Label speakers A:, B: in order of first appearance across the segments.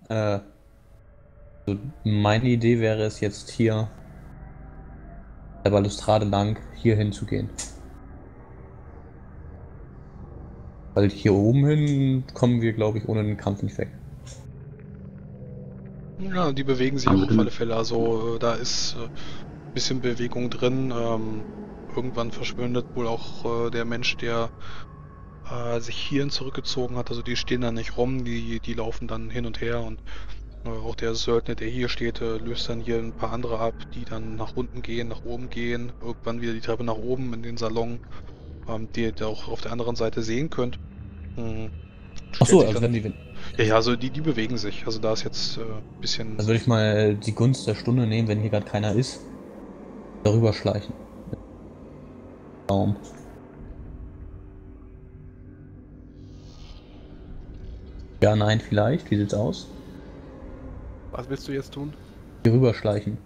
A: Äh, also meine Idee wäre es jetzt hier der Balustrade lang hier hinzugehen. Weil hier oben hin kommen wir, glaube ich, ohne den Kampf nicht weg.
B: Ja, die bewegen sich
C: Haben
B: auch
C: wir
B: auf alle
C: denn,
B: Fälle. Also da ist ein bisschen Bewegung drin. Irgendwann verschwindet wohl auch der Mensch, der sich hierhin zurückgezogen hat. Also die stehen da nicht rum, die laufen dann hin und her und auch der Söldner, der hier steht, löst dann hier ein paar andere ab, die dann nach unten gehen, nach oben gehen, irgendwann wieder die Treppe nach oben in den Salon, die ihr auch auf der anderen Seite sehen könnt. Hm, stellt
A: Achso,
B: sich
A: also
B: dann.
A: wenn die.
B: Ja, ja, also die bewegen sich. Also da ist jetzt ein bisschen.
A: Dann würde ich mal die Gunst der Stunde nehmen, wenn hier gerade keiner ist. Darüber schleichen. Raum. Ja, nein, vielleicht. Wie sieht's aus?
D: Was willst du jetzt tun?
A: Hier rüber schleichen.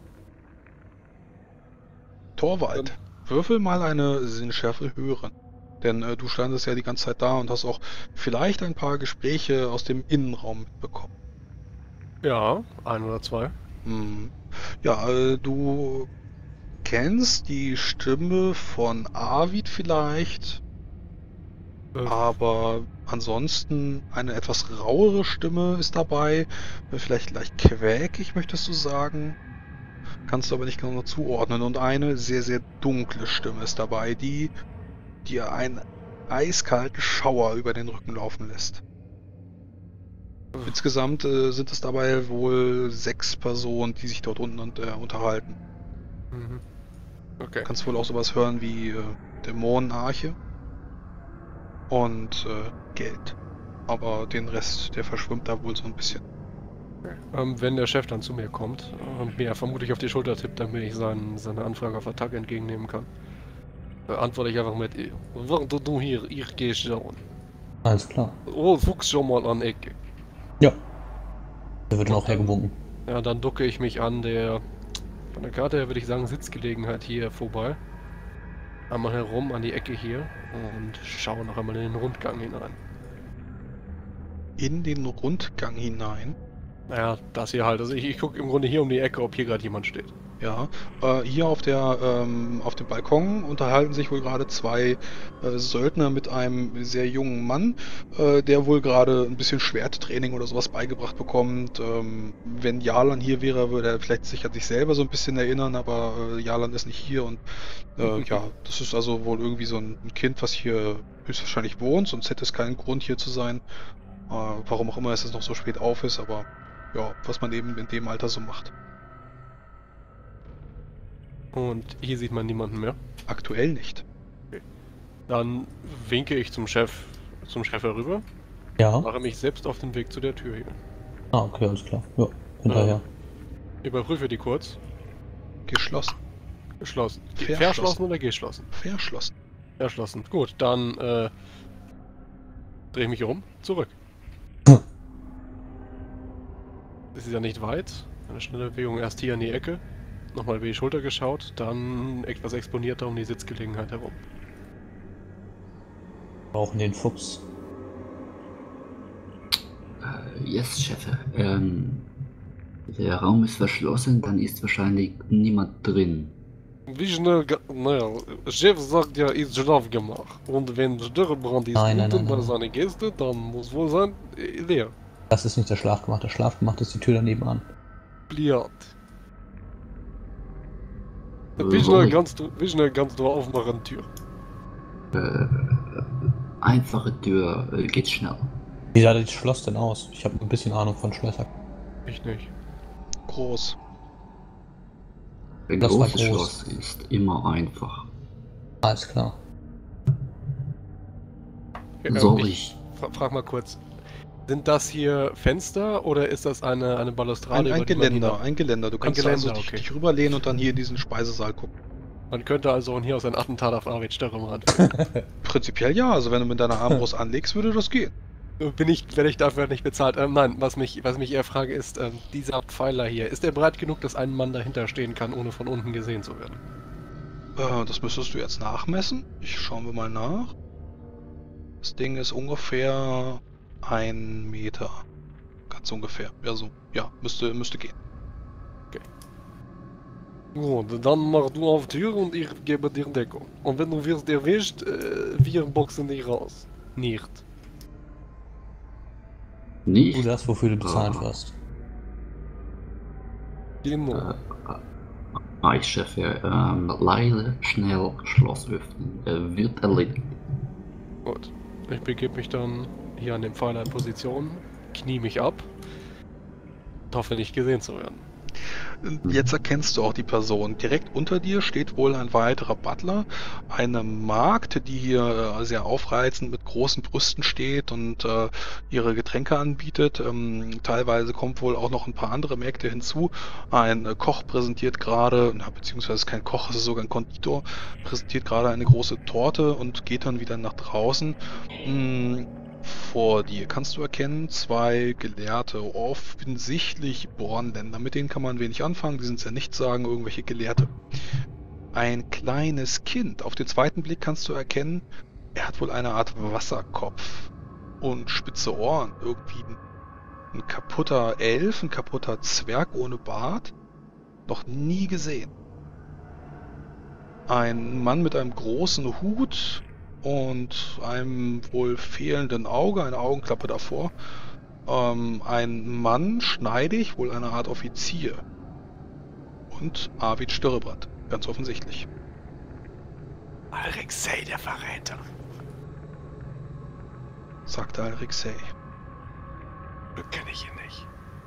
B: Torvald, würfel mal eine Sinnschärfe hören. Denn du standest ja die ganze Zeit da und hast auch vielleicht ein paar Gespräche aus dem Innenraum mitbekommen.
D: Ja, ein oder zwei.
B: Hm. Ja, du kennst die Stimme von Arvid vielleicht,
D: Äh,
B: aber ansonsten eine etwas rauere Stimme ist dabei. Vielleicht leicht quäkig, möchtest du sagen? Kannst du aber nicht genau zuordnen. Und eine sehr, sehr dunkle Stimme ist dabei, die dir einen eiskalten Schauer über den Rücken laufen lässt. Insgesamt sind es dabei wohl 6 Personen, die sich dort unten unterhalten.
D: mhm. Okay.
B: Kannst wohl auch sowas hören wie Dämonenarche und Geld. Aber den Rest, der verschwimmt da wohl so ein bisschen.
D: Wenn der Chef dann zu mir kommt und mir vermutlich auf die Schulter tippt, damit ich seine Anfrage auf Attacke entgegennehmen kann, antworte ich einfach mit: Warte du hier, ich gehe schon.
A: Alles klar.
D: Oh, guck schon mal an Ecke.
A: Ja. Da wird dann
D: Und
A: auch
D: dann,
A: hergewunken.
D: ja, dann ducke ich mich von der Karte her würde ich sagen, Sitzgelegenheit hier vorbei. Einmal herum an die Ecke hier und schaue noch einmal in den Rundgang hinein.
B: In den Rundgang hinein.
D: Naja, das hier halt. Also ich gucke im Grunde hier um die Ecke, ob hier gerade jemand steht.
B: Ja, hier auf auf dem Balkon unterhalten sich wohl gerade zwei Söldner mit einem sehr jungen Mann, der wohl gerade ein bisschen Schwerttraining oder sowas beigebracht bekommt. Wenn Jarlan hier wäre, würde er vielleicht sich an sich selber so ein bisschen erinnern, aber Jarlan ist nicht hier und ja, das ist also wohl irgendwie so ein Kind, was hier höchstwahrscheinlich wohnt, sonst hätte es keinen Grund hier zu sein. Warum auch immer es jetzt noch so spät auf ist, aber ja, was man eben in dem Alter so macht.
D: Und hier sieht man niemanden mehr.
B: Aktuell nicht.
D: Dann winke ich zum Chef herüber,
A: Ja.
D: mache mich selbst auf den Weg zu der Tür hier.
A: Ah, okay, alles klar. Ja, hinterher.
D: Überprüfe die kurz.
B: Geschlossen.
D: Geschlossen.
B: Verschlossen.
D: Verschlossen oder geschlossen?
B: Verschlossen.
D: Verschlossen. Gut, dann drehe ich mich um, zurück. Es ist ja nicht weit. Eine schnelle Bewegung erst hier an die Ecke. Nochmal über die Schulter geschaut, dann etwas exponierter um die Sitzgelegenheit herum.
A: Brauchen den Fuchs.
C: yes, Chef. Der Raum ist verschlossen, dann ist wahrscheinlich niemand drin.
D: Wie schnell, naja, Chef sagt ja, ist Schlafgemach. Und wenn Störbrand ist
A: Nein, nein,
D: unten
A: nein,
D: bei
A: nein.
D: seinen Gästen, dann muss wohl sein, leer.
A: Das ist nicht der Schlafgemacht. Der Schlafgemacht ist die Tür daneben an.
D: Bliat.
C: Wo
D: Wie schnell kannst du aufmachen, Tür?
C: Einfache Tür, geht schnell.
A: Wie sah das Schloss denn aus? Ich habe ein bisschen Ahnung von Schlössern.
D: Ich nicht.
B: Groß.
C: Ein
A: Das war
C: großes
A: groß.
C: Schloss ist immer einfach.
A: Alles klar.
C: Soll
D: Ich frag mal kurz. Sind das hier Fenster oder ist das eine Balustrade?
B: Ein
D: über die man
B: Geländer,
D: hinaus-
B: ein Geländer. Du kannst
D: Geländer,
B: also
D: okay.
B: dich rüberlehnen und dann hier in diesen Speisesaal gucken.
D: Man könnte also von hier aus ein Attentat auf Arvid Störrum ran.
B: Prinzipiell ja, also wenn du mit deiner Armbrust anlegst, würde das gehen.
D: Werde ich dafür nicht bezahlt? Nein, was mich eher frage ist, dieser Pfeiler hier, ist der breit genug, dass ein Mann dahinter stehen kann, ohne von unten gesehen zu werden?
B: Das müsstest du jetzt nachmessen. Schauen wir mal nach. Das Ding ist ungefähr 1 Meter. so ungefähr. Also, ja, müsste gehen.
D: Gut, dann mach du auf Tür und ich gebe dir Deckung. Und wenn du wirst erwischt, wir boxen dich raus. Nicht.
C: Nicht?
A: Du das, wofür du bezahlt
C: Ah.
A: wirst.
D: Genau.
C: Ich Chef, leise, schnell, Schloss öffnen. Wird erledigt.
D: Gut. Ich begebe mich dann hier an dem Pfeiler in Position, knie mich ab und hoffe nicht gesehen zu werden.
B: Jetzt erkennst du auch die Person. Direkt unter dir steht wohl ein weiterer Butler, eine Magd, die hier sehr aufreizend mit großen Brüsten steht und ihre Getränke anbietet. Teilweise kommt wohl auch noch ein paar andere Mägde hinzu. Ein Koch präsentiert gerade, beziehungsweise kein Koch, es ist sogar ein Konditor, präsentiert gerade eine große Torte und geht dann wieder nach draußen. Vor dir kannst du erkennen zwei Gelehrte, offensichtlich Bornländer. Mit denen kann man wenig anfangen, die sind sehr nichtssagend, irgendwelche Gelehrte. Ein kleines Kind. Auf den zweiten Blick kannst du erkennen, er hat wohl eine Art Wasserkopf und spitze Ohren. Irgendwie ein kaputter Elf, ein kaputter Zwerg ohne Bart. Noch nie gesehen. Ein Mann mit einem großen Hut und einem wohl fehlenden Auge, eine Augenklappe davor. Ein Mann, schneidig, wohl eine Art Offizier. Und Arvid Störrebrand, ganz offensichtlich.
E: Alrexei, der Verräter.
B: Sagte Alrexei.
E: Das kenne ich ihn nicht.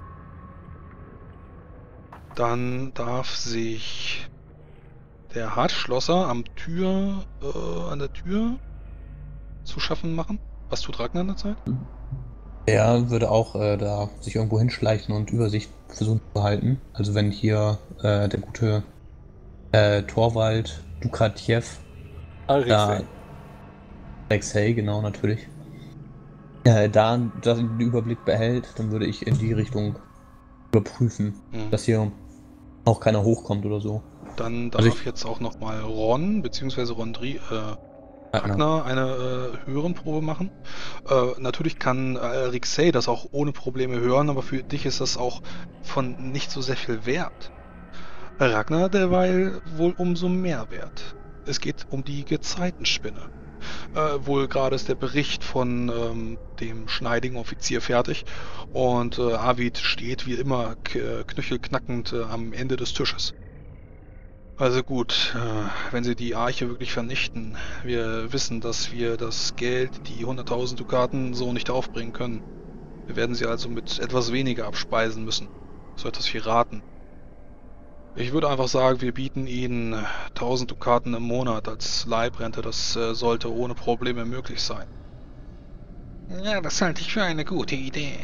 B: Dann darf sich der Hartschlosser an der Tür zu schaffen machen. Was tut Ragnar in der Zeit?
A: Der würde auch da sich irgendwo hinschleichen und Übersicht versuchen zu behalten. Also wenn hier der gute Torvald Dukatjew da Alexei, genau, natürlich. Da den Überblick behält, dann würde ich in die Richtung überprüfen, dass hier auch keiner hochkommt oder so.
B: Dann darf jetzt auch nochmal Ron, beziehungsweise Ragnar eine Hörenprobe machen. Natürlich kann Alrexei das auch ohne Probleme hören, aber für dich ist das auch von nicht so sehr viel wert. Ragnar derweil wohl umso mehr wert. Es geht um die Gezeitenspinne. Wohl gerade ist der Bericht von dem schneidigen Offizier fertig und Arvid steht wie immer knöchelknackend am Ende des Tisches. Also gut, wenn sie die Arche wirklich vernichten, wir wissen, dass wir das Geld, die 100.000 Dukaten, so nicht aufbringen können. Wir werden sie also mit etwas weniger abspeisen müssen. So etwas wie Raten. Ich würde einfach sagen, wir bieten ihnen 1.000 Dukaten im Monat als Leibrente. Das sollte ohne Probleme möglich sein. Ja, das halte ich für eine gute Idee.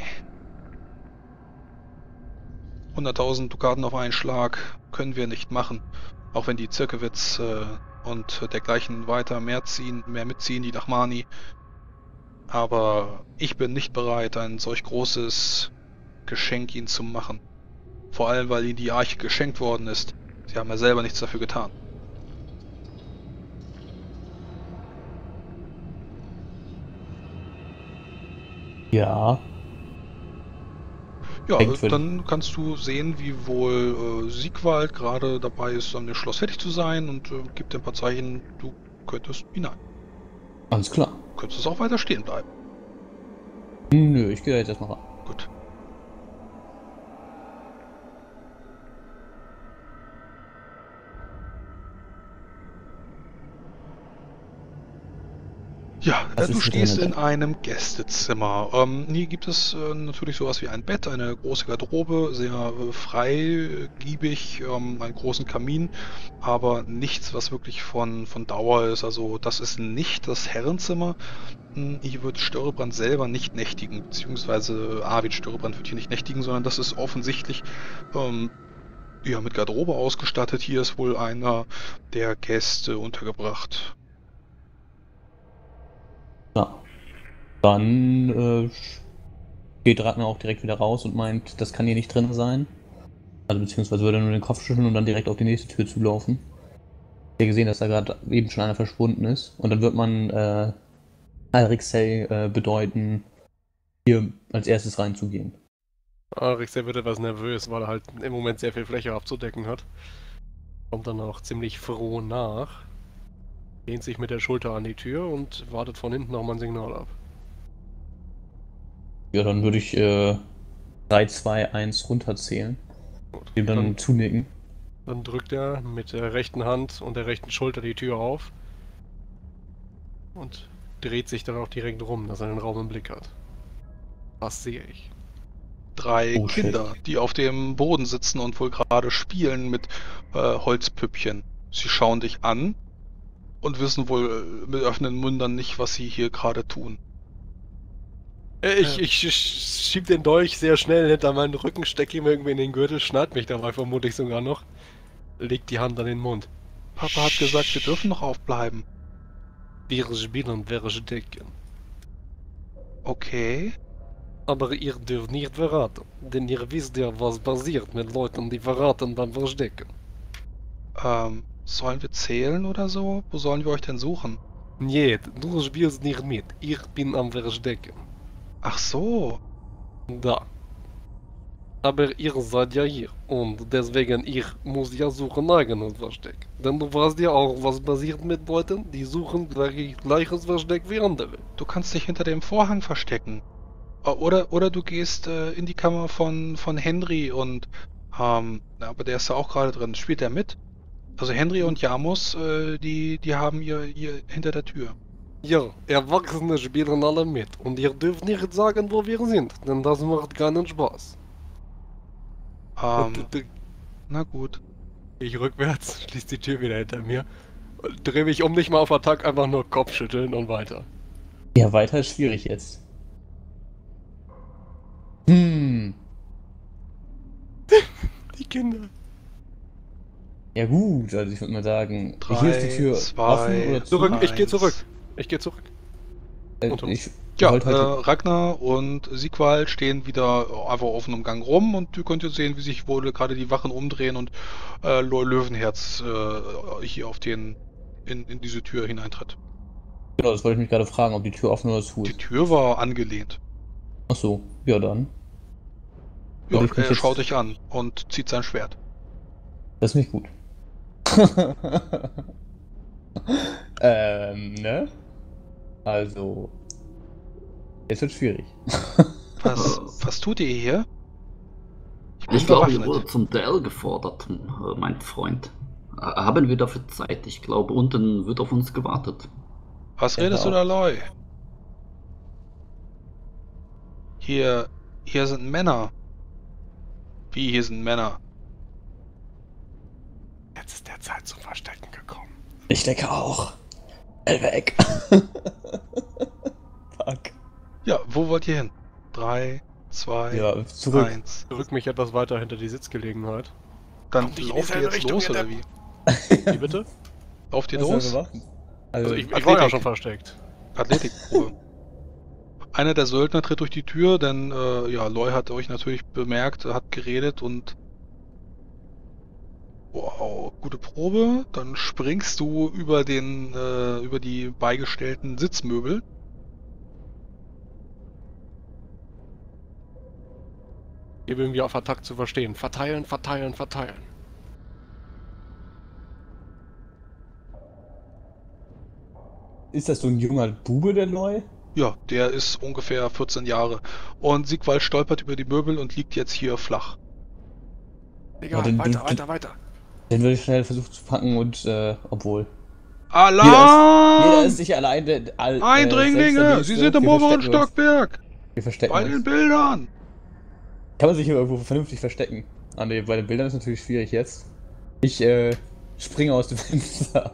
B: 100.000 Dukaten auf einen Schlag können wir nicht machen. Auch wenn die Zirkewitz und dergleichen weiter mehr mitziehen, die Dachmani. Aber ich bin nicht bereit, ein solch großes Geschenk ihnen zu machen. Vor allem, weil ihnen die Arche geschenkt worden ist. Sie haben ja selber nichts dafür getan.
A: Ja.
B: Ja, dann kannst du sehen, wie wohl Siegwald gerade dabei ist, an dem Schloss fertig zu sein und gibt dir ein paar Zeichen, du könntest hinein.
A: Alles klar.
B: Du könntest auch weiter stehen bleiben.
A: Nö, ich gehe jetzt erstmal ran.
B: Gut. Ja, du stehst in einem Gästezimmer. Hier gibt es natürlich sowas wie ein Bett, eine große Garderobe, sehr freigiebig, einen großen Kamin, aber nichts, was wirklich von Dauer ist. Also das ist nicht das Herrenzimmer. Hier wird Störrebrand selber nicht nächtigen, beziehungsweise Arvid Störrebrand wird hier nicht nächtigen, sondern das ist offensichtlich mit Garderobe ausgestattet. Hier ist wohl einer der Gäste untergebracht.
A: Ja. Dann geht Ragnar auch direkt wieder raus und meint, das kann hier nicht drin sein. Also beziehungsweise würde er nur den Kopf schütteln und dann direkt auf die nächste Tür zulaufen. Ich habe gesehen, dass da gerade eben schon einer verschwunden ist. Und dann wird man Alrexei bedeuten, hier als erstes reinzugehen.
D: Arixer wird etwas nervös, weil er halt im Moment sehr viel Fläche abzudecken hat. Kommt dann auch ziemlich froh nach. Lehnt sich mit der Schulter an die Tür und wartet von hinten nochmal ein Signal ab.
A: Ja, dann würde ich 3, 2, 1 runterzählen.
D: Gut.
A: Dem dann zunicken.
D: Dann drückt er mit der rechten Hand und der rechten Schulter die Tür auf. Und dreht sich dann auch direkt rum, dass er den Raum im Blick hat. Was sehe ich?
B: 3
A: Oh, shit.
B: Kinder, die auf dem Boden sitzen und wohl gerade spielen mit Holzpüppchen. Sie schauen dich an und wissen wohl mit offenen Mündern nicht, was sie hier gerade tun.
D: Ich schieb den Dolch sehr schnell hinter meinen Rücken, stecke ihm irgendwie in den Gürtel, schneid mich dabei vermutlich sogar noch. Leg die Hand an den Mund.
B: Papa hat gesagt, wir dürfen noch aufbleiben.
D: Wir spielen, wir stecken.
B: Okay.
D: Aber ihr dürft nicht verraten, denn ihr wisst ja, was passiert mit Leuten, die verraten beim Verstecken.
B: Sollen wir zählen oder so? Wo sollen wir euch denn suchen?
D: Nee, du spielst nicht mit, ich bin am Verstecken.
B: Ach so.
D: Da. Aber ihr seid ja hier und deswegen ich muss ja suchen eigenes Versteck. Denn du weißt ja auch, was passiert mit Leuten, die suchen gleiches Versteck wie andere.
B: Du kannst dich hinter dem Vorhang verstecken. Oder du gehst in die Kammer von Henry und aber der ist ja auch gerade drin. Spielt der mit? Also Henry und Jamus, die haben ihr hinter der Tür.
D: Ja, Erwachsene spielen alle mit und ihr dürft nicht sagen, wo wir sind, denn das macht keinen Spaß.
B: Na gut.
D: Ich rückwärts, schließ die Tür wieder hinter mir und dreh mich um, nicht mal auf Attack, einfach nur Kopfschütteln und weiter.
A: Ja, weiter ist schwierig jetzt. Die
D: Kinder.
A: Ja gut, also ich würde mal sagen,
B: 3,
A: hier ist die Tür
B: 2,
A: offen oder zu?
D: Zurück, ich gehe
B: 1.
D: zurück. Ich gehe zurück.
A: Ich
B: Ja,
A: wollte halt
B: Ragnar und Sigvald stehen wieder einfach auf einem Gang rum und ihr könnt jetzt sehen, wie sich wohl gerade die Wachen umdrehen und Löwenherz hier auf in diese Tür hineintritt.
A: genau, das wollte ich mich gerade fragen, ob die Tür offen oder zu
B: Die
A: ist.
B: Tür war angelehnt.
A: Ach so, ja dann.
B: Ja,
A: Würde ich mich
B: er
A: jetzt-
B: schaut dich an und zieht sein Schwert.
A: Das ist nicht gut. Ne? Also. Jetzt wird schwierig.
B: Was tut ihr hier? bin
C: Ich glaube, ihr
B: bewaffnet.
C: wurde zum Duell gefordert, mein Freund. Haben wir dafür Zeit? Ich glaube, unten wird auf uns gewartet.
B: Was
A: Ja,
B: redest du
A: auch.
B: da, Loy? Hier sind Männer. Wie, hier sind Männer?
E: Jetzt ist der Zeit zum Verstecken gekommen.
A: Ich denke auch. Weg. Fuck.
B: Ja, wo wollt ihr hin? 3, 2,
A: Ja, zurück.
B: 1.
D: Rück mich etwas weiter hinter die Sitzgelegenheit.
B: Dann
E: Kommt nicht in
B: lauft ihr
E: dieselbe
B: jetzt
E: Richtung,
B: los,
E: ihr
B: oder
E: Depp.
B: wie?
D: Wie bitte?
B: Lauft ihr
A: Was sollen
B: los?
A: wir machen?
D: Also ich war ja
B: Athletik.
D: schon versteckt.
B: Athletikprobe. Einer der Söldner tritt durch die Tür, denn ja, Loy hat euch natürlich bemerkt, hat geredet und wow, gute Probe. Dann springst du über die beigestellten Sitzmöbel.
D: Gebe irgendwie auf Attack zu verstehen. Verteilen, verteilen, verteilen.
A: Ist das so ein junger Bube, der Loy?
B: Ja, der ist ungefähr 14 Jahre. Und Sigvald stolpert über die Möbel und liegt jetzt hier flach.
D: Egal,
A: dann-
D: weiter,
A: du-
D: weiter, weiter.
A: Den würde ich schnell versuchen zu packen und, obwohl.
B: Alarm!
A: Jeder ist nicht allein.
B: Eindringlinge! Sie sind im oberen Stockwerk!
A: Wir verstecken
B: Bei den
A: uns.
B: Bildern!
A: Kann man sich hier irgendwo vernünftig verstecken? Ah ne, bei den Bildern ist natürlich schwierig jetzt. Ich springe aus dem Fenster.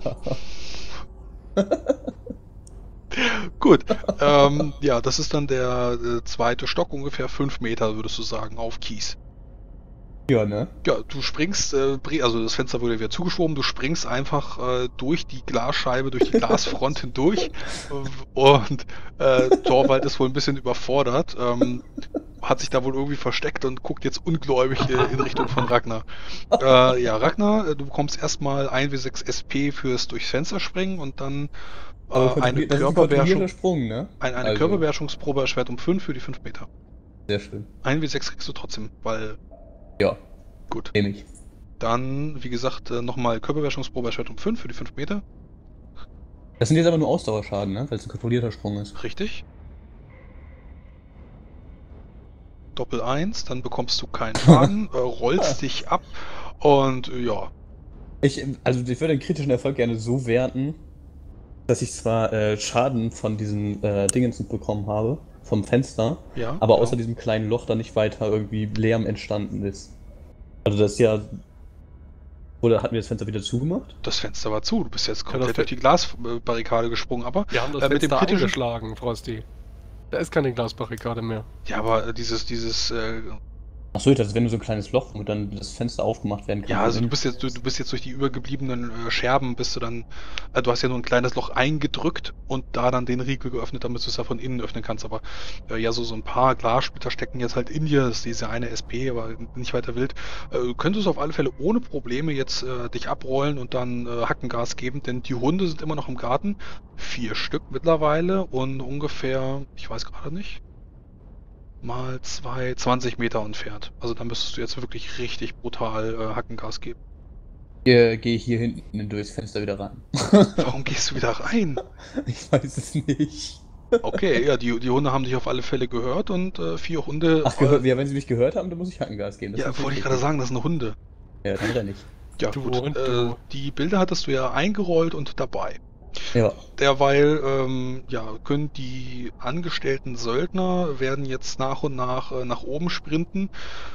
B: Gut, ja, das ist dann der zweite Stock, ungefähr 5 Meter, würdest du sagen, auf Kies.
A: Ja, ne?
B: Ja, du springst, also das Fenster wurde wieder zugeschoben, du springst einfach durch die Glasscheibe, durch die Glasfront hindurch und Torvald ist wohl ein bisschen überfordert, hat sich da wohl irgendwie versteckt und guckt jetzt ungläubig in Richtung von Ragnar. Ja, Ragnar, du bekommst erstmal 1W6 SP fürs durchs Fenster springen und dann eine
A: das ist ein
B: Körperbeherrschung,
A: kontrollierter Sprung, ne?
B: eine
A: Also-
B: Körperbeherrschungsprobe erschwert um 5 für die 5 Meter.
A: Sehr schön.
B: 1W6 kriegst du trotzdem, weil...
A: Ja.
B: Gut.
A: Nehme ich.
B: Dann, wie gesagt, nochmal Körperbeherrschungsprobe bei Schwert 5 für die 5 Meter.
A: Das sind jetzt aber nur Ausdauerschaden, ne? Weil es ein kontrollierter Sprung ist.
B: Richtig. Doppel 1, dann bekommst du keinen Schaden, rollst dich ab und ja.
A: Ich würde den kritischen Erfolg gerne so werten, dass ich zwar Schaden von diesen Dingens bekommen habe, vom Fenster,
B: Ja,
A: aber
B: genau.
A: außer diesem kleinen Loch da nicht weiter irgendwie Lärm entstanden ist. Also das ist ja... Oder hatten wir das Fenster wieder zugemacht?
B: Das Fenster war zu, du bist jetzt komplett
D: das
B: durch die Glasbarrikade gesprungen, aber
D: Wir haben das
B: mit dem
D: Fenster
B: kritischen...
D: eingeschlagen, Frosty. Da ist keine Glasbarrikade mehr.
B: Ja, aber dieses
A: Achso, ich dachte, wenn nur so ein kleines Loch, wo dann das Fenster aufgemacht werden kann.
B: ja, also du bist jetzt durch die übergebliebenen Scherben bist du dann, du hast ja nur ein kleines Loch eingedrückt und da dann den Riegel geöffnet, damit du es ja von innen öffnen kannst, aber ja, so ein paar Glassplitter stecken jetzt halt in dir, das ist diese eine SP, aber nicht weiter wild. Du könntest auf alle Fälle ohne Probleme jetzt dich abrollen und dann Hackengas geben, denn die Hunde sind immer noch im Garten, 4 Stück mittlerweile und ungefähr, ich weiß gerade nicht, mal 20 Meter entfernt. Also da müsstest du jetzt wirklich richtig brutal Hackengas geben.
A: Gehe hier hinten durchs Fenster wieder rein.
B: Warum gehst du wieder rein?
A: Ich weiß es nicht.
B: Okay, ja, die Hunde haben dich auf alle Fälle gehört und 4 Hunde...
A: Ach, ja, wenn sie mich gehört haben, dann muss ich Hackengas geben. Das
B: ja,
A: ist
B: wollte ich
A: richtig.
B: gerade sagen, das sind Hunde.
A: Ja, dann renne ich.
B: Ja,
D: Du
B: gut.
D: und du.
B: Die Bilder hattest du ja eingerollt und dabei.
A: Ja.
B: Derweil können die angestellten Söldner werden jetzt nach und nach oben sprinten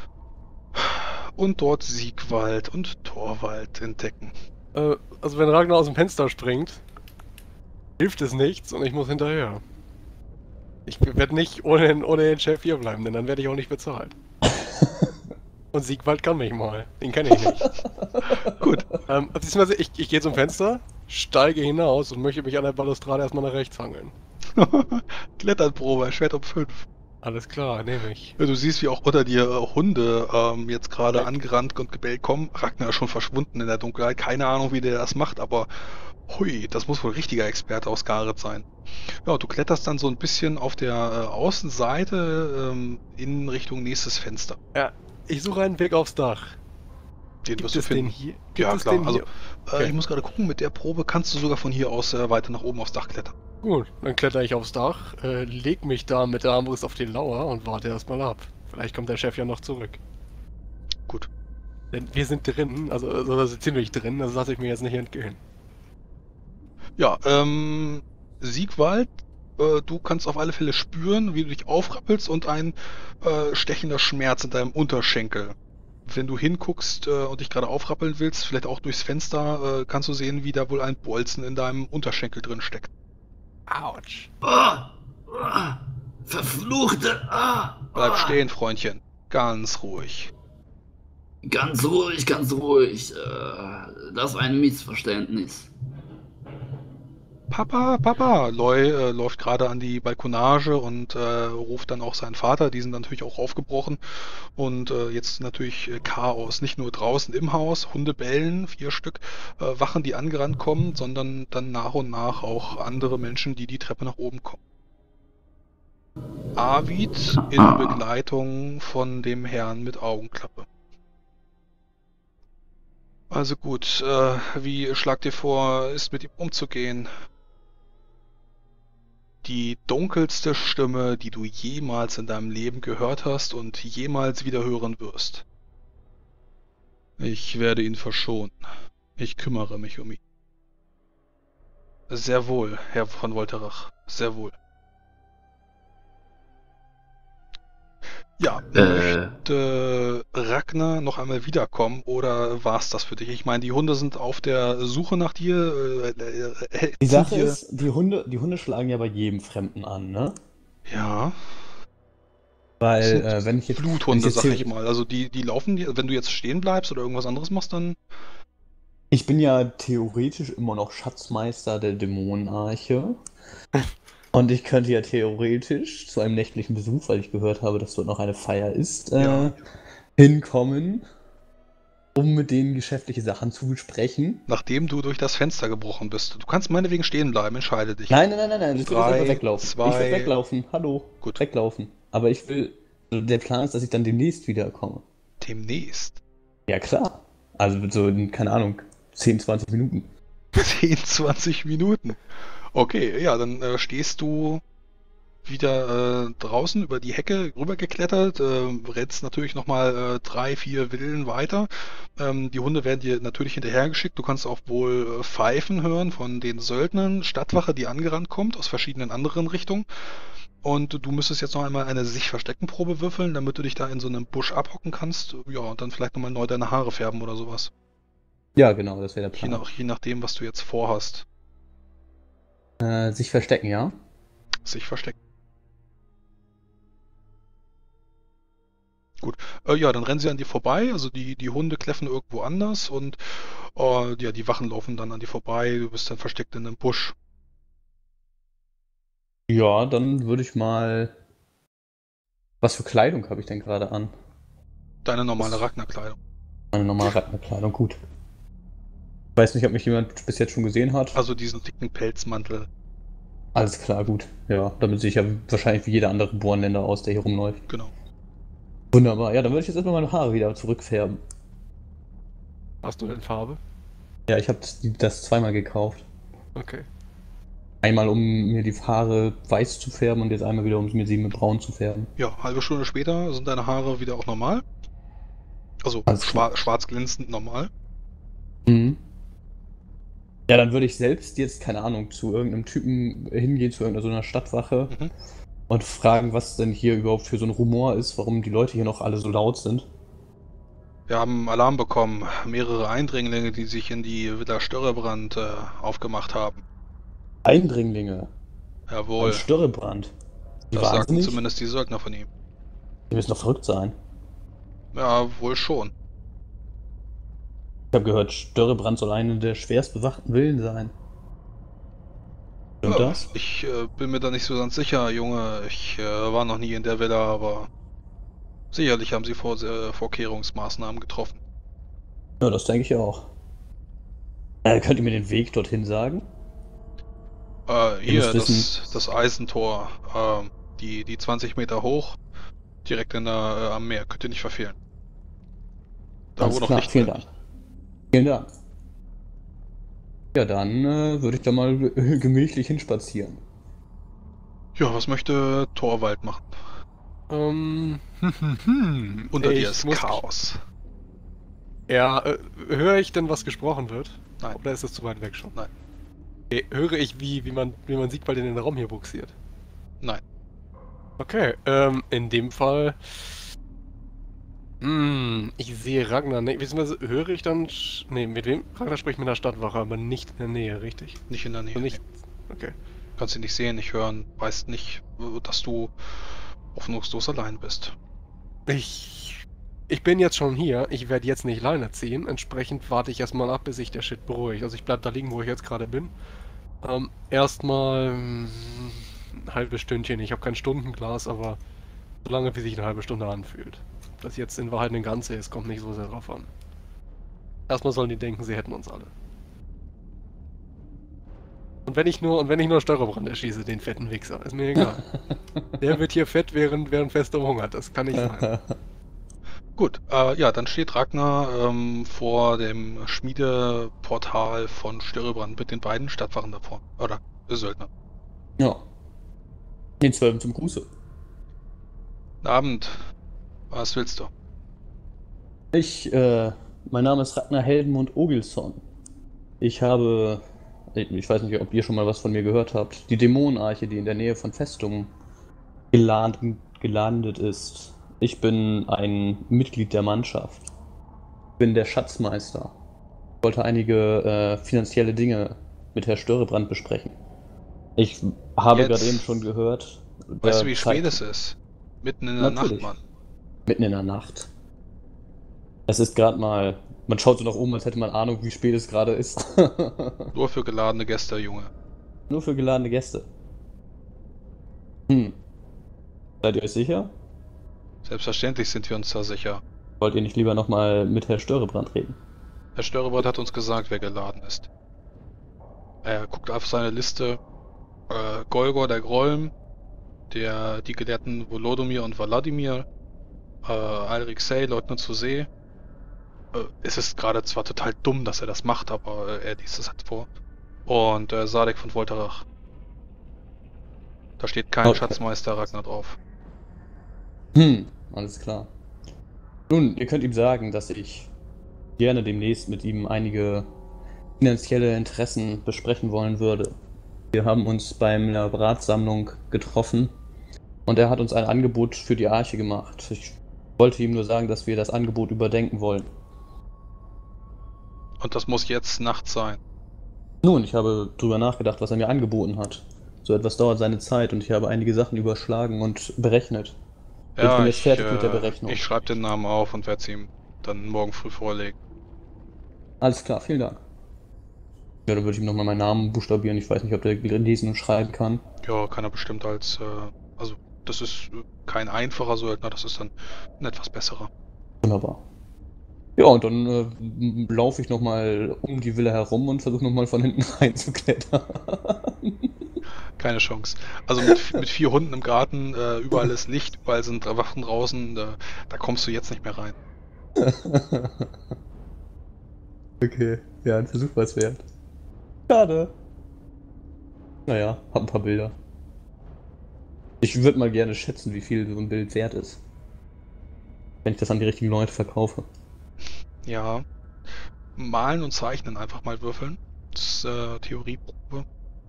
B: und dort Siegwald und Torwald entdecken.
D: Also wenn Ragnar aus dem Fenster springt, hilft es nichts und ich muss hinterher. Ich werde nicht ohne den Chef hier bleiben, denn dann werde ich auch nicht bezahlt. Und Siegwald kann mich mal. Den kenne ich nicht.
B: Gut.
D: Beziehungsweise ich gehe zum Fenster, steige hinaus und möchte mich an der Balustrade erstmal nach rechts hangeln.
B: Kletternprobe, Schwert um 5.
D: Alles klar, nehme ich.
B: Ja, du siehst, wie auch unter dir Hunde jetzt gerade angerannt und gebellt kommen. Ragnar ist schon verschwunden in der Dunkelheit. Keine Ahnung, wie der das macht, aber hui, das muss wohl ein richtiger Experte aus Gareth sein. Ja, du kletterst dann so ein bisschen auf der Außenseite in Richtung nächstes Fenster.
D: Ja, ich suche einen Weg aufs Dach.
B: Den
D: Gibt
B: wirst du
D: es
B: finden.
D: den hier?
B: Ja, klar. Also,
D: Okay.
B: ich muss gerade gucken, mit der Probe kannst du sogar von hier aus weiter nach oben aufs Dach klettern.
D: Gut, dann kletter ich aufs Dach, leg mich da mit der Armbrust auf die Lauer und warte erstmal ab. Vielleicht kommt der Chef ja noch zurück.
B: Gut.
D: Denn wir sind drin, also ziemlich drin, das lasse ich mir jetzt nicht entgehen.
B: Ja, Siegwald, du kannst auf alle Fälle spüren, wie du dich aufrappelst und ein stechender Schmerz in deinem Unterschenkel. Wenn du hinguckst und dich gerade aufrappeln willst, vielleicht auch durchs Fenster, kannst du sehen, wie da wohl ein Bolzen in deinem Unterschenkel drin steckt.
D: Autsch.
C: Verfluchte!
B: Bleib stehen, Freundchen. Ganz ruhig.
C: Ganz ruhig, ganz ruhig. Das war ein Missverständnis.
B: Papa, Papa! Loy läuft gerade an die Balkonage und ruft dann auch seinen Vater. Die sind natürlich auch aufgebrochen. Und jetzt natürlich Chaos. Nicht nur draußen im Haus, Hunde bellen, 4 Stück, Wachen, die angerannt kommen, sondern dann nach und nach auch andere Menschen, die die Treppe nach oben kommen. Arvid in Begleitung von dem Herrn mit Augenklappe. Also gut, wie schlagt ihr vor, ist mit ihm umzugehen? Die dunkelste Stimme, die du jemals in deinem Leben gehört hast und jemals wieder hören wirst. Ich werde ihn verschonen. Ich kümmere mich um ihn. Sehr wohl, Herr von Volterach. Sehr wohl. Ja, möchte Ragnar noch einmal wiederkommen oder war's das für dich? Ich meine, die Hunde sind auf der Suche nach dir.
A: Die Sache ist, die Hunde schlagen ja bei jedem Fremden an, ne?
B: Ja.
A: Weil, wenn ich jetzt...
B: Bluthunde, sag ich mal. Also die laufen, wenn du jetzt stehen bleibst oder irgendwas anderes machst, dann...
A: Ich bin ja theoretisch immer noch Schatzmeister der Dämonenarche. Und ich könnte ja theoretisch zu einem nächtlichen Besuch, weil ich gehört habe, dass dort noch eine Feier ist, hinkommen, um mit denen geschäftliche Sachen zu besprechen.
B: Nachdem du durch das Fenster gebrochen bist. Du kannst meinetwegen stehen bleiben, entscheide dich.
A: Nein, ich will
B: 3,
A: einfach weglaufen.
B: 2,
A: ich will weglaufen, hallo.
B: Gut.
A: Weglaufen. Aber ich will Der Plan ist, dass ich dann demnächst wiederkomme.
B: Demnächst.
A: Ja, klar. Also so in, keine Ahnung, 10, 20 Minuten.
B: 10, 20 Minuten. Okay, ja, dann stehst du wieder draußen über die Hecke rübergeklettert, rennst natürlich nochmal 3, 4 Villen weiter. Die Hunde werden dir natürlich hinterhergeschickt. Du kannst auch wohl Pfeifen hören von den Söldnern, Stadtwache, die angerannt kommt aus verschiedenen anderen Richtungen. Und du müsstest jetzt noch einmal eine Sich-Verstecken-Probe würfeln, damit du dich da in so einem Busch abhocken kannst. Ja, und dann vielleicht nochmal neu deine Haare färben oder sowas.
A: Ja, genau, das wäre der Plan.
B: Je nachdem, was du jetzt vorhast.
A: Sich verstecken, ja?
B: Sich verstecken. Gut. Ja, dann rennen sie an dir vorbei. Also die Hunde kläffen irgendwo anders und ja, die Wachen laufen dann an dir vorbei. Du bist dann versteckt in einem Busch.
A: Ja, dann würde ich mal. Was für Kleidung habe ich denn gerade an?
B: Deine normale Ragnar-Kleidung.
A: Meine normale Ragnar-Kleidung, gut. Ich weiß nicht, ob mich jemand bis jetzt schon gesehen hat.
B: Also diesen dicken Pelzmantel.
A: Alles klar, gut. Ja, damit sehe ich ja wahrscheinlich wie jeder andere Bornländer aus, der hier rumläuft.
B: Genau.
A: Wunderbar. Ja, dann würde ich jetzt erstmal meine Haare wieder zurückfärben.
D: Hast du denn Farbe?
A: Ja, ich habe das zweimal gekauft.
D: Okay.
A: Einmal, um mir die Haare weiß zu färben und jetzt einmal wieder, um mir sie mit braun zu färben.
B: Ja, halbe Stunde später sind deine Haare wieder auch normal. Also
A: Alles klar.
B: schwarz glänzend normal.
A: Mhm. Ja, dann würde ich selbst jetzt, keine Ahnung, zu irgendeinem Typen hingehen, zu irgendeiner so einer Stadtwache und fragen, was denn hier überhaupt für so ein Rumor ist, warum die Leute hier noch alle so laut sind.
B: Wir haben Alarm bekommen. Mehrere Eindringlinge, die sich in die Villa Störrebrand aufgemacht haben.
A: Eindringlinge.
B: Jawohl.
A: Ein Störrebrand. Die
B: Das sagten
A: wahnsinnig?
B: zumindest die Söldner von ihm.
A: Die müssen doch verrückt sein.
B: Ja, wohl schon.
A: Ich habe gehört, Störrebrand soll eine der schwerst bewachten Villen sein. Stimmt
B: Ja,
A: das?
B: ich bin mir da nicht so ganz sicher, Junge. Ich war noch nie in der Villa, aber sicherlich haben sie Vorkehrungsmaßnahmen getroffen.
A: Ja, das denke ich auch. Könnt ihr mir den Weg dorthin sagen?
B: Hier,
A: müsst wissen-
B: das Eisentor, die 20 Meter hoch, direkt am Meer, könnt ihr nicht verfehlen. Da
A: Alles
B: wo noch
A: klar,
B: Licht
A: vielen
B: brennt.
A: Dank. Vielen Dank. Ja, dann würde ich da mal gemächlich hinspazieren.
B: Ja, was möchte Torvald machen? Unter dir ist Chaos.
D: Ja, höre ich denn, was gesprochen wird?
B: Nein.
D: Oder ist es zu weit weg schon?
B: Nein.
D: Okay, höre ich, wie man Siegwald in den Raum hier buxiert?
B: Nein.
D: Okay, in dem Fall. Ich sehe Ragnar, ne, beziehungsweise höre ich dann. Ne, mit wem? Ragnar spricht mit der Stadtwache, aber nicht in der Nähe, richtig?
B: Nicht in der Nähe.
D: Und nicht.
B: Nee.
D: Okay.
B: Kannst ihn nicht sehen, nicht hören, weißt nicht, dass du hoffnungslos allein bist.
D: Ich bin jetzt schon hier, ich werde jetzt nicht Leine ziehen, entsprechend warte ich erstmal ab, bis sich der Shit beruhigt. Also ich bleib da liegen, wo ich jetzt gerade bin. Erstmal ein halbes Stündchen, ich habe kein Stundenglas, aber so lange, wie sich eine halbe Stunde anfühlt. Ob das jetzt in Wahrheit eine ganze ist, kommt nicht so sehr drauf an. Erstmal sollen die denken, sie hätten uns alle. Und wenn ich nur Steuerbrand erschieße, den fetten Wichser, ist mir egal. Der wird hier fett, während Fester hungert, das kann nicht sein.
B: Gut, ja, dann steht Ragnar vor dem Schmiedeportal von Störrebrand mit den beiden Stadtwachen davor. Oder Söldner.
A: Ja. Den 12 zum Gruße.
B: Guten Abend. Was willst du?
A: Mein Name ist Ragnar Heldenmund Ogilson. Ich weiß nicht, ob ihr schon mal was von mir gehört habt, die Dämonenarche, die in der Nähe von Festung gelandet ist. Ich bin ein Mitglied der Mannschaft. Ich bin der Schatzmeister. Ich wollte einige finanzielle Dinge mit Herr Störrebrand besprechen. Ich habe gerade eben schon gehört.
B: Weißt du, wie spät es ist? Mitten in der
A: Natürlich.
B: Nacht, Mann.
A: Mitten in der Nacht. Es ist gerade mal. Man schaut so nach oben, als hätte man Ahnung, wie spät es gerade ist.
B: Nur für geladene Gäste, Junge.
A: Nur für geladene Gäste. Seid ihr euch sicher?
B: Selbstverständlich sind wir uns da sicher.
A: Wollt ihr nicht lieber nochmal mit Herr Störrebrand reden?
B: Herr Störrebrand hat uns gesagt, wer geladen ist. Er guckt auf seine Liste. Golgor der Grolm, die Gelehrten Volodymyr und Wladimir, Alrixei, Leutnant zur See. Es ist gerade zwar total dumm, dass er das macht, aber er liest es halt vor. Und Sadek von Volterach. Da steht kein
A: Okay.
B: Schatzmeister Ragnar drauf.
A: Alles klar. Nun, ihr könnt ihm sagen, dass ich gerne demnächst mit ihm einige finanzielle Interessen besprechen wollen würde. Wir haben uns beim Ratsammlung getroffen und er hat uns ein Angebot für die Arche gemacht. Ich wollte ihm nur sagen, dass wir das Angebot überdenken wollen.
B: Und das muss jetzt nachts sein.
A: Nun, ich habe drüber nachgedacht, was er mir angeboten hat. So etwas dauert seine Zeit und ich habe einige Sachen überschlagen und berechnet. Ich bin jetzt fertig mit der Berechnung.
B: Ich schreibe den Namen auf und werde es ihm dann morgen früh vorlegen.
A: Alles klar, vielen Dank. Ja, dann würde ich ihm nochmal meinen Namen buchstabieren. Ich weiß nicht, ob der lesen und schreiben kann.
B: Ja, kann er bestimmt als, also das ist kein einfacher Söldner, das ist dann ein etwas besserer.
A: Wunderbar. Ja, und dann laufe ich nochmal um die Villa herum und versuche nochmal von hinten reinzuklettern.
B: Keine Chance. Also mit 4 Hunden im Garten, überall ist Licht, überall sind Wachen draußen, da kommst du jetzt nicht mehr rein.
A: Okay, ja, ein Versuch war's wert. Schade. Naja, hab ein paar Bilder. Ich würde mal gerne schätzen, wie viel so ein Bild wert ist. Wenn ich das an die richtigen Leute verkaufe.
B: Ja. Malen und zeichnen einfach mal würfeln. Das ist Theorieprobe.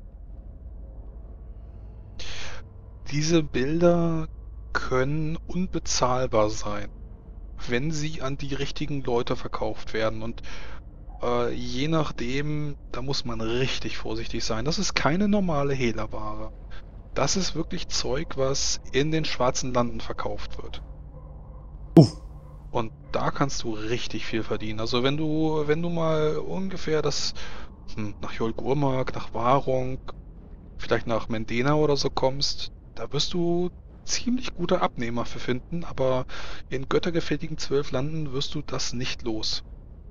B: Diese Bilder können unbezahlbar sein, wenn sie an die richtigen Leute verkauft werden. Und je nachdem, da muss man richtig vorsichtig sein. Das ist keine normale Hehlerware. Das ist wirklich Zeug, was in den schwarzen Landen verkauft wird. Und da kannst du richtig viel verdienen. Also wenn du mal ungefähr das nach Jolgurmark, nach Warung, vielleicht nach Mendena oder so kommst, da wirst du ziemlich gute Abnehmer für finden, aber in göttergefälligen 12 Landen wirst du das nicht los.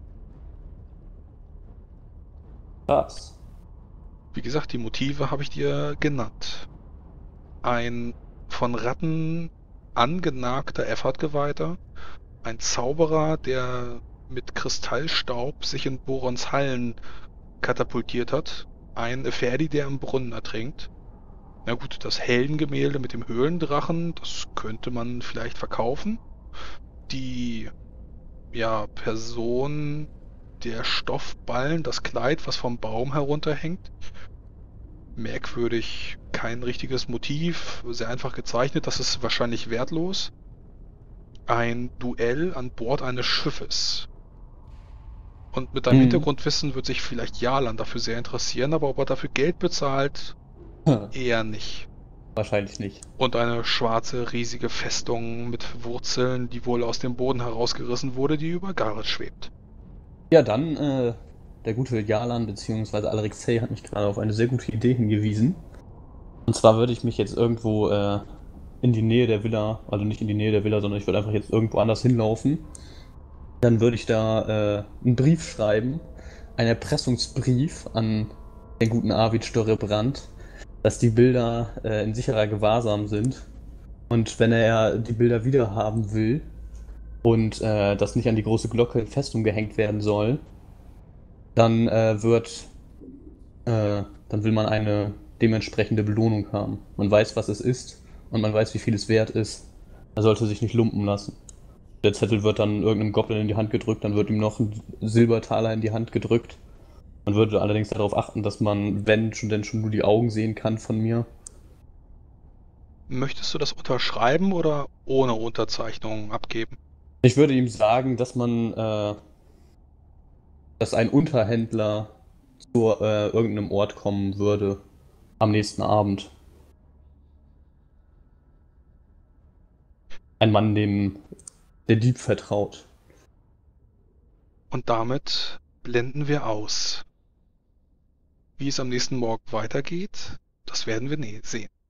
A: Krass.
B: Wie gesagt, die Motive habe ich dir genannt. Ein von Ratten angenagter Effert-Geweihter, ein Zauberer, der mit Kristallstaub sich in Borons Hallen katapultiert hat, ein Ferdi, der im Brunnen ertrinkt. Na gut, das Heldengemälde mit dem Höhlendrachen, das könnte man vielleicht verkaufen. Die, Person, der Stoffballen, das Kleid, was vom Baum herunterhängt. Merkwürdig, kein richtiges Motiv, sehr einfach gezeichnet, das ist wahrscheinlich wertlos. Ein Duell an Bord eines Schiffes. Und mit deinem Hintergrundwissen wird sich vielleicht Jalan dafür sehr interessieren, aber ob er dafür Geld bezahlt, eher nicht.
A: Wahrscheinlich nicht.
B: Und eine schwarze, riesige Festung mit Wurzeln, die wohl aus dem Boden herausgerissen wurde, die über Gareth schwebt.
A: Ja, dann, der gute Jalan bzw. Alrixei hat mich gerade auf eine sehr gute Idee hingewiesen. Und zwar würde ich mich jetzt irgendwo in die Nähe der Villa, also nicht in die Nähe der Villa, sondern ich würde einfach jetzt irgendwo anders hinlaufen. Dann würde ich da einen Brief schreiben, einen Erpressungsbrief an den guten Arvid Störrebrand, dass die Bilder in sicherer Gewahrsam sind. Und wenn er die Bilder wieder haben will und das nicht an die große Glocke in Festung gehängt werden soll, dann dann will man eine dementsprechende Belohnung haben. Man weiß, was es ist und man weiß, wie viel es wert ist. Er sollte sich nicht lumpen lassen. Der Zettel wird dann irgendeinem Goblin in die Hand gedrückt, dann wird ihm noch ein Silbertaler in die Hand gedrückt. Man würde allerdings darauf achten, dass man, wenn schon denn schon nur die Augen sehen kann von mir.
B: Möchtest du das unterschreiben oder ohne Unterzeichnung abgeben?
A: Ich würde ihm sagen, dass dass ein Unterhändler zu irgendeinem Ort kommen würde am nächsten Abend. Ein Mann, dem der Dieb vertraut.
B: Und damit blenden wir aus. Wie es am nächsten Morgen weitergeht, das werden wir sehen.